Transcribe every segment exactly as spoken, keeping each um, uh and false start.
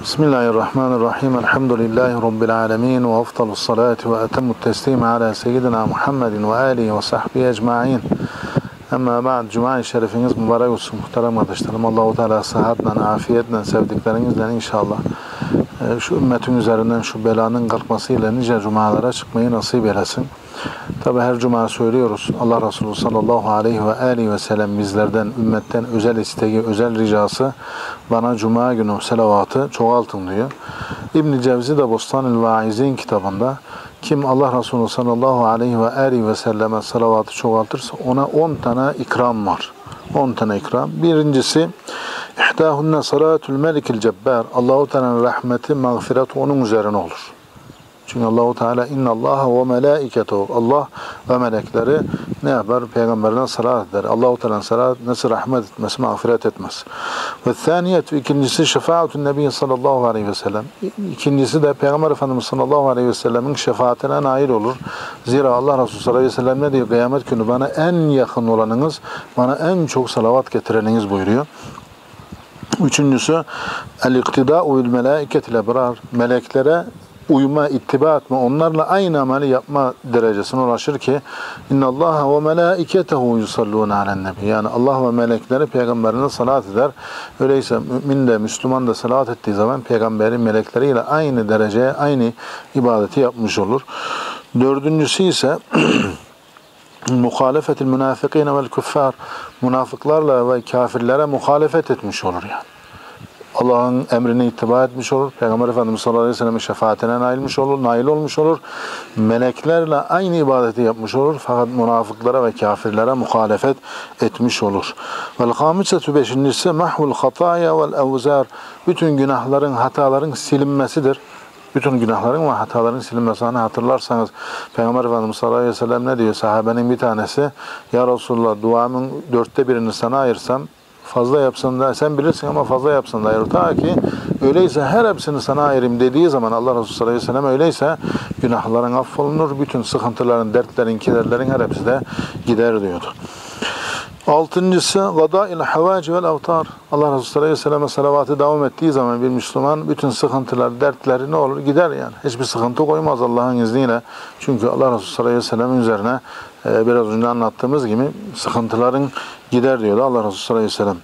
Bismillahirrahmanirrahim. Elhamdülillahi Rabbil alemin. Ve afdalus salati ve etemmut teslimi ala seyyidina Muhammedin ve alihi ve sahbihi ecma'in. Ama ba'd, Cuma-i Şerifiniz mübarek olsun muhterem kardeşlerim. Allah-u Teala sıhhatle, afiyetle, sevdiklerinizle inşallah şu ümmetin üzerinden şu belanın kalkmasıyla nice cumalara çıkmayı nasip eylesin. Tabi her cuma söylüyoruz. Allah Resulü sallallahu aleyhi ve aleyhi ve sellem bizlerden, ümmetten özel isteği, özel ricası, bana cuma günü selavatı çoğaltın diyor. İbn-i Cevzi de Bostanül Vaizin kitabında kim Allah Resulü sallallahu aleyhi ve aleyhi ve selleme selavatı çoğaltırsa ona on tane ikram var. on tane ikram. Birincisi İhdâhunne salâtul melikil cebbar. Allah-u Teala'nın rahmeti, mağfireti onun üzerine olur. Çünkü Allah-u Teala innallaha ve melâiketuhu. Allah ve melekleri ne yapar? Peygamberine salat eder. Allah-u Teala'nın salat nasıl rahmet etmesi, mağfiret etmez. Ve thâniyet, ikincisi şefaatun nebi sallallahu aleyhi ve sellem. İkincisi de Peygamber Efendimiz sallallahu aleyhi ve sellemin şefaatine nail olur. Zira Allah Resulü sallallahu aleyhi ve sellem ne diyor? Kıyamet günü bana en yakın olanınız, bana en çok salavat getireniniz buyuruyor. Üçüncüsü el-iktidâ'u bil melâiketil ebrar. Meleklere uyma, ittiba etme, onlarla aynı ameli yapma derecesine ulaşır ki innallaha ve melâiketehu yusallûne alen nebi. Yani Allah ve melekleri peygamberine salat eder. Öyleyse mümin de Müslüman da salat ettiği zaman peygamberin melekleriyle aynı dereceye, aynı ibadeti yapmış olur. Dördüncüsü ise muhalefetil münafıkîne vel kuffar. Münafıklarla ve kafirlere muhalefet etmiş olur yani. Allah'ın emrine ittiba etmiş olur. Peygamber Efendimiz sallallahu aleyhi ve sellem'in şefaatine nailmiş olur, nail olmuş olur. Meleklerle aynı ibadeti yapmış olur. Fakat münafıklara ve kafirlere muhalefet etmiş olur. Vel hamisetu, beşincisi mahvul hataya vel evzar. Bütün günahların, hataların silinmesidir. Bütün günahların ve hataların silinmesi. Hani hatırlarsanız Peygamber Efendimiz sallallahu aleyhi ve sellem ne diyor? Sahabenin bir tanesi, ya Resulullah, duamın dörtte birini sana ayırsam fazla yapsın da sen bilirsin ama fazla yapsın da ayır. Ta ki öyleyse her hepsini sana ayırayım dediği zaman Allah Resulü sallallahu aleyhi ve sellem öyleyse günahların affolunur, bütün sıkıntıların, dertlerin, kederlerin her hepsi de gider diyordu. Altıncısı gadâ'il havâci vel avtar. Allah Resulü sallallahu aleyhi ve selleme salavatı devam ettiği zaman bir Müslüman bütün sıkıntılar, dertleri ne olur? Gider yani. Hiçbir sıkıntı koymaz Allah'ın izniyle. Çünkü Allah Resulü sallallahu aleyhi ve sellemin üzerine e, biraz önce anlattığımız gibi sıkıntıların gider diyordu Allah Resulü sallallahu aleyhi ve sellem.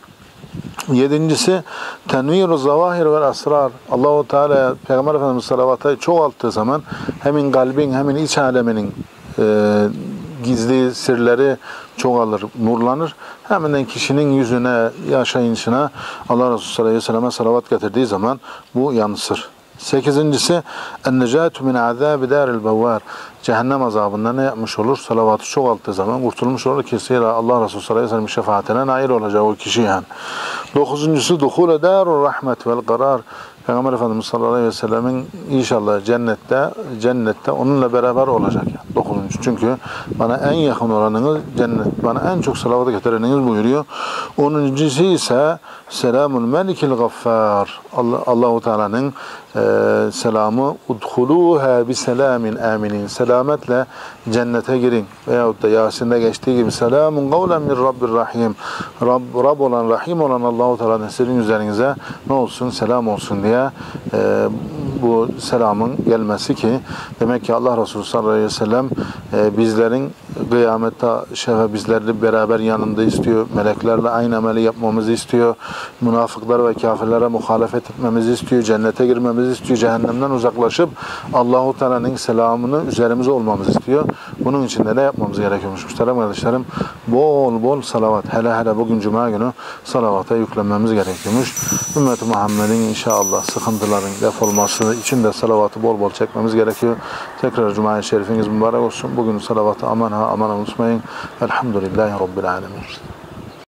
Yedincisi tenvîr-u zavâhir vel asrar. Allah-u Teala Peygamber Efendimiz salavatı çoğalttığı zaman hemin kalbin, hemin iç aleminin e, gizli sırları çoğalır, nurlanır. Hemen kişinin yüzüne, yaşayışına Allah Resulü sallallahu aleyhi ve selleme salavat getirdiği zaman bu yansır. Sekizincisi en-necâtu min azâbi dâril bevvâr. Cehennem azabında ne yapmış olur? Salavatı çoğalttığı zaman kurtulmuş olur. Kesinlikle Allah Resulü sallallahu aleyhi ve sellem şefaatine nail olacak o kişi yani. Dokuzuncusu duhûle dârul rahmet vel karar. Peygamber Efendimiz sallallahu aleyhi ve sellemin inşallah cennette, cennette onunla beraber olacak yani. Dokuzuncu. Çünkü bana en yakın olanınız cennet, bana en çok salavatı getireniniz buyuruyor. Onuncusu ise selamul melikil gaffar. Allah, Allah-u Teala'nın e, selamı udhuluha bi selamin aminin. Selametle cennete girin. Veyahut da Yasin'de geçtiği gibi selamun kavlen min rabbir rahim. Rab, Rab olan, Rahim olan Allah-u Teala'nın sizin üzerinize ne olsun? Selam olsun diye e, bu selamın gelmesi ki demek ki Allah Resulü sallallahu aleyhi ve sellem e, bizlerin kıyamette şefe bizlerle beraber yanında istiyor. Meleklerle aynı ameli yapmamızı istiyor. Münafıklar ve kafirlere muhalefet etmemizi istiyor. Cennete girmemizi istiyor. Cehennemden uzaklaşıp Allah-u Teala'nın selamını üzerimize olmamızı istiyor. Bunun için de ne yapmamız gerekiyormuş muhterem kardeşlerim? Bol bol salavat. Hele hele bugün Cuma günü salavata yüklenmemiz gerekiyormuş. Ümmet-i Muhammed'in inşallah sıkıntıların defolması için de salavatı bol bol çekmemiz gerekiyor. Tekrar Cuma-i Şerifiniz mübarek olsun. Bugün salavatı aman ha aman unutmayın. Elhamdülillahi Rabbil alemin.